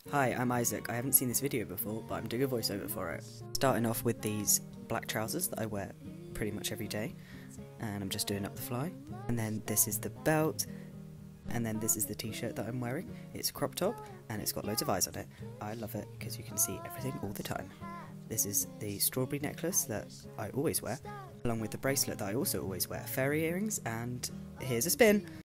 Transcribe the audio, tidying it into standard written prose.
Hi, I'm Isaac. I haven't seen this video before, but I'm doing a voiceover for it. Starting off with these black trousers that I wear pretty much every day, and I'm just doing up the fly. And then this is the belt, and then this is the t-shirt that I'm wearing. It's a crop top, and it's got loads of eyes on it. I love it because you can see everything all the time. This is the strawberry necklace that I always wear, along with the bracelet that I also always wear, fairy earrings, and here's a spin!